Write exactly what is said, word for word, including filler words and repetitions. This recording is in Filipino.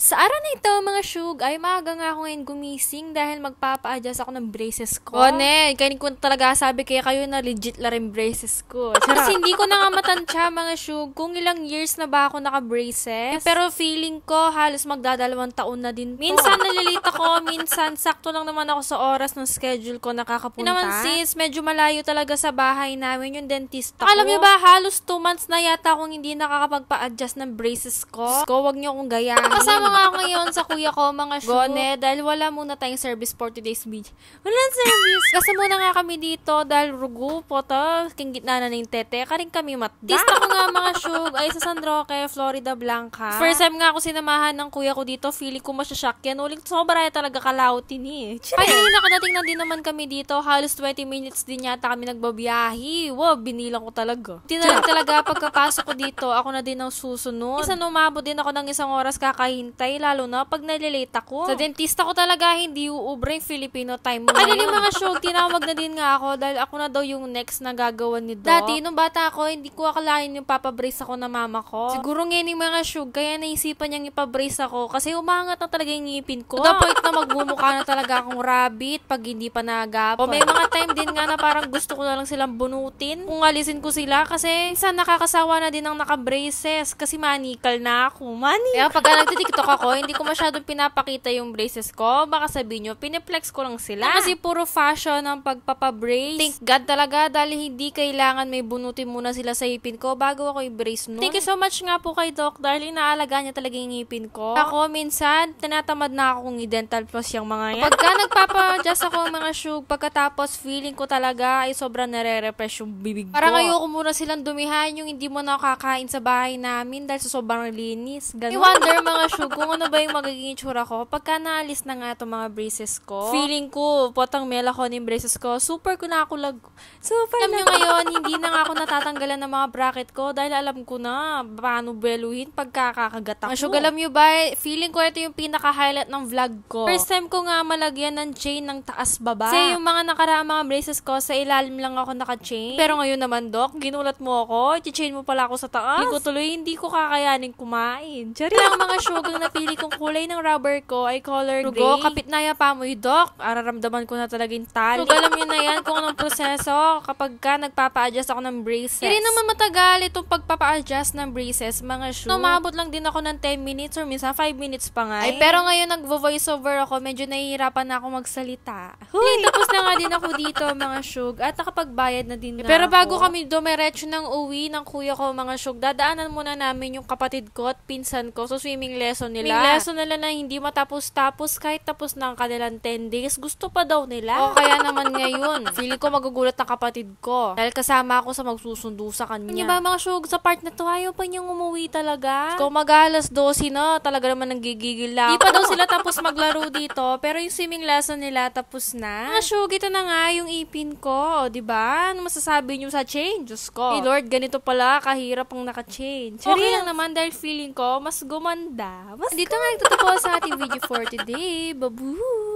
Sa araw na ito, mga shug, ay maaga nga ako ngayon gumising dahil magpapa-adjust ako ng braces ko. O, ne, kainin ko talaga sabi kaya kayo na legit la rin braces ko. Kasi hindi ko na nga matansya, mga shug, kung ilang years na ba ako naka-braces. Pero feeling ko, halos magdadalawang taon na din to. Minsan nalilate ako, minsan sakto lang naman ako sa oras ng schedule ko nakakapunta. Naman sis, medyo malayo talaga sa bahay namin yung dentista ko. Alam niyo ba, halos two months na yata akong hindi nakakapagpa-adjust ng braces ko. Ko, wag niyo akong gayahin. Kasama nga ako ngayon sa kuya ko, mga shug. Gone, dahil wala muna tayong service for today's video. Walang service. Kasi muna nga kami dito dahil rugo po to. King gitna na ng tete. Karing kami matda. Tista ko nga, mga shug, ay sa San Roque, Florida Blanca. First time nga ako sinamahan ng kuya ko dito. Feeling ko masyashock yan. Uling sobra talaga kalautin eh. Ay, nakadating na din naman kami dito. Halos twenty minutes din yata kami nagbabiyahi. Wow, binilang ko talaga. Tinalang talaga pagkapasok ko dito, ako na din ang susunod. Isa numabot din ako ng isang oras kakahintay, lalo na pag nalilate ako. Sa dentista ko talaga hindi uubre yung Filipino time mo. Ano yung mga shug, tinawag na din nga ako dahil ako na daw yung next na gagawan ni Doc. Dati, nung bata ako, hindi ko akalain yung papabrace ako na mama ko. Siguro ngayon yung mga shug, kaya naisipan niyang ipabrace ako kasi umangat na talaga yung ngipin ko. To the point na magmumukha na talaga akong rabbit pag hindi pa nagapon. O may mga time din nga na parang gusto ko na lang silang bunutin. Kung alisin ko sila kasi isa nakakasawa na din ang naka-braces kasi manikal na ako. Mani. Kaya pag nagtitiktok ako, hindi ko masyadong pinapakita yung braces ko. Baka sabihin nyo, piniplex ko lang sila. Kasi puro fashion ang pagpapabrace. Thank God talaga dahil hindi kailangan may bunutin muna sila sa ipin ko bago ako i-brace nun. Thank you so much nga po kay Doc dahil inaalaga niya talaga yung ipin ko. Ako, minsan, tinatamad na ako kung i-dental floss yung mga yan. Pagka nagpapa-adjust ako mga shug, pagkatapos feeling ko talaga ay sobrang nare-refresh yung bibig ko. Parang ayoko muna silang dumihan yung hindi mo nakakain sa bahay namin dahil sa sobrang linis. Ganun. I wonder mga shug kung ano ba yung magiging itsura ko pagka naalis na nga itong mga braces ko. Feeling ko, potang mela ko ng braces ko, super ko na ako lag. Super alam nyo ngayon, hindi na nga ako natatanggalan ng mga bracket ko dahil alam ko na paano beluhin pagkakakagat ako. Mga shug, alam nyo ba, feeling ko ito yung pinaka-highlight ng vlog ko. First time ko nga malagyan ng chain ng taas-baba. Kasi yung mga nakaraang mga braces ko, sa ilalim lang ako naka-chain. Pero ngayon naman, Doc, ginulat mo ako, i-chain mo pala ako sa taas. Hindi ko tuloy, hindi ko kakayanin kumain. Chari lang mga shug, ang napili kong kulay ng rubber ko ay color gray. Rugo, kapit na yapa mo yung Doc. Araramdaman ko na talaga yung tali. Shug, alam nyo na yan kung anong proseso kapag ka nagpapa-adjust ako ng braces. Hindi naman matagal itong pagpapa-adjust ng braces, mga shug. Numabot lang din ako ng ten minutes or minsan five minutes pa nga. Ay, pero ngayon nag-voiceover ako, medyo nahihirapan na ako magsalita. Huy, tapos na nga din ako dito, mga shug, at nakapagbayad na din nga pero ako. Bago kami dumiretso ng uwi ng kuya ko, mga shug, dadaanan muna namin yung kapatid ko at pinsan ko sa swimming lesson nila. May lesson nila na hindi matapos-tapos kahit tapos na ang kanilang ten days. Gusto pa daw nila. O kaya naman ngayon, feeling ko magugulat ang kapatid ko dahil kasama ako sa magsusundo sa kanya. Hindi ba, mga shug, sa part na to, ayaw pa niyang umuwi talaga. Kung mag-alas twelve na, talaga naman nanggigigil lang. Di pa daw sila tapos maglaro dito, pero yung swimming lesson nila tapos na. Mga shug, ito na nga yung ipin ko. O, diba? Ano masasabi niyo sa chain? Diyos ko. Hey Lord, ganito pala, kahirap ang naka-chain. Okay lang naman dahil feeling ko, mas gumanda. Mas dito nga nagtutupos sa ating video for today. Babu!